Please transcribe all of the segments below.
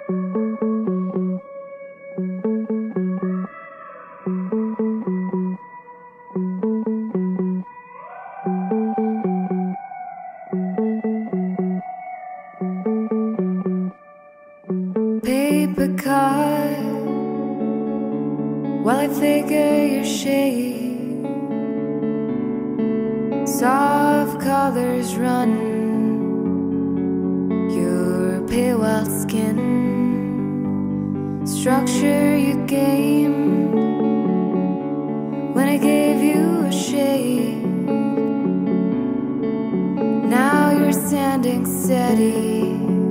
Papercut, while I figure your shape. Soft colors run your pale wild skin. Structure you gained when I gave you a shade. Now you're standing steady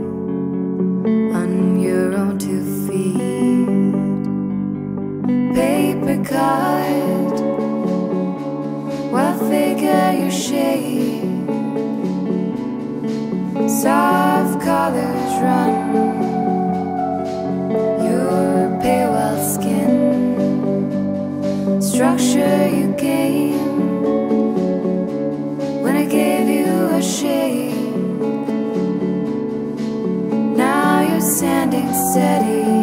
on your own 2 feet. Papercut, well, figure your shape. Soft colors run your pale wild skin. Structure you gained when I gave you a shade. Now you're standing steady